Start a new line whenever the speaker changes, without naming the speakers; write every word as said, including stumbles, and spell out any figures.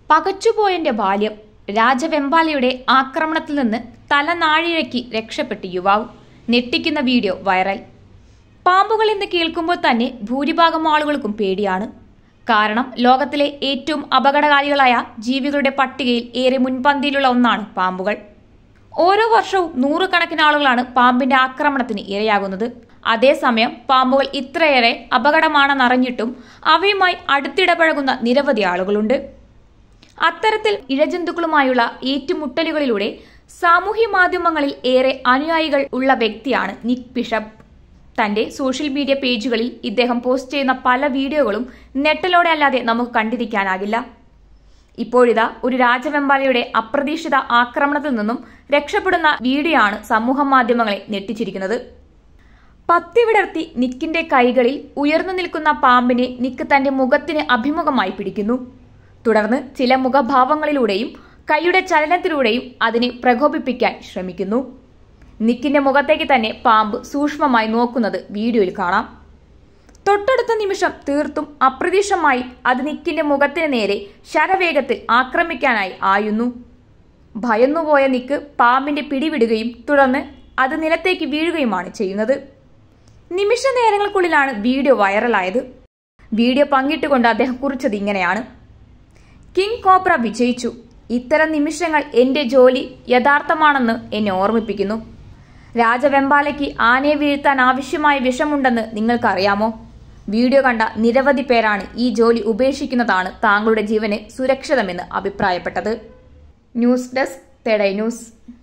പകച്ചുപോയന്റെ ബാല്യം. രാജവെമ്പാലയുടെ ആക്രമണത്തിൽ നിന്ന് തലനാഴിഴക്കി രക്ഷപ്പെട്ട് യുവാവ്. ഞെട്ടിക്കുന്ന വീഡിയോ വൈറൽ. പാമ്പുകൾ എന്ന് കേൾക്കുമ്പോൾ തന്നെ ഭൂരിഭാഗം ആളുകൾക്കും പേടിയാണ്. കാരണം ലോകത്തിലെ ഏറ്റവും അപകടകാരികളായ ജീവികളുടെ പട്ടികയിൽ ഏറെ മുൻപന്തിയിലുള്ള ഒന്നാണ് പാമ്പുകൾ. ഓരോ വർഷവും നൂറുകണക്കിന് ആളുകളാണ് പാമ്പിന്റെ ആക്രമണത്തിന് ഇരയാകുന്നത്. അതേസമയം പാമ്പുകൾ ഇത്രയേറെ അപകടമാണെന്നറിഞ്ഞിട്ടും അവയുമായി അടുത്തിടപഴകുന്ന നിരവധി ആളുകളുണ്ട്. അത്തരത്തിൽ ഇഴജന്തുക്കളുമായുള്ള ഏറ്റുമുട്ടലുകളിലൂടെ സാമൂഹ്യ മാധ്യമങ്ങളിൽ ഏറെ അനുയായികൾ ഉള്ള വ്യക്തിയാണ് നിക് ബിഷപ്പ്. തന്റെ സോഷ്യൽ മീഡിയ പേജുകളിൽ ഇദ്ദേഹം പോസ്റ്റ് ചെയ്യുന്ന പല വീഡിയോകളും നെട്ടലോടെ അല്ലാതെ നമുക്ക് കണ്ടിരിക്കാനാകില്ല. ഇപ്പോഴിതാ ഒരു രാജവെമ്പാലയുടെ അപ്രതീക്ഷിത ആക്രമണത്തിൽ നിന്നും രക്ഷപ്പെടുന്ന വീഡിയോ ആണ് സമൂഹ മാധ്യമങ്ങളെ ഞെട്ടിച്ചിരിക്കുന്നത്. പത്തി വിടർത്തി നിക്കിന്റെ കൈകളിൽ ഉയർന്നു നിൽക്കുന്ന പാമ്പിനെ നിക്ക് തന്റെ മുഖത്തിന് അഭിമുഖമായി പിടിക്കുന്നു. തുടർന്ന് ചില മുഖഭാവങ്ങളിലൂടെയും കൈയുടെ ചലനത്തിലൂടെയും അതിനെ പ്രകോപിപ്പിക്കാൻ ശ്രമിക്കുന്നു. നിക്കിന്റെ മുഖത്തേക്ക് തന്നെ പാമ്പ് സൂക്ഷ്മമായി നോക്കുന്നത് വീഡിയോയിൽ കാണാം. തൊട്ടടുത്ത നിമിഷം തീർത്തും അപ്രതീക്ഷിതമായി അത് നിക്കിന്റെ മുഖത്തിന് നേരെ ശരവേഗത്തിൽ ആക്രമിക്കാനായി ആയുന്നു. ഭയന്നുപോയ നിക്ക് പാമ്പിന്റെ പിടിവിടുകയും തുടർന്ന് അത് നിലത്തേക്ക് വീഴുകയുമാണ് ചെയ്യുന്നത്. നിമിഷ നേരങ്ങൾക്കുള്ളിലാണ് വീഡിയോ വൈറലായത്. വീഡിയോ പങ്കിട്ടുകൊണ്ട് അദ്ദേഹം കുറിച്ചത് ഇങ്ങനെയാണ്: കിങ് കോബ്ര വിജയിച്ചു. ഇത്തരം നിമിഷങ്ങൾ എന്റെ ജോലി യഥാർത്ഥമാണെന്ന് എന്നെ ഓർമ്മിപ്പിക്കുന്നു. രാജവെമ്പാലയ്ക്ക് ആനയെ വീഴ്ത്താൻ ആവശ്യമായ വിഷമുണ്ടെന്ന് നിങ്ങൾക്കറിയാമോ? വീഡിയോ കണ്ട നിരവധി പേരാണ് ഈ ജോലി ഉപേക്ഷിക്കുന്നതാണ് താങ്കളുടെ ജീവന് സുരക്ഷിതമെന്ന് അഭിപ്രായപ്പെട്ടത്. ന്യൂസ് ഡെസ്ക് തേടൈ ന്യൂസ്.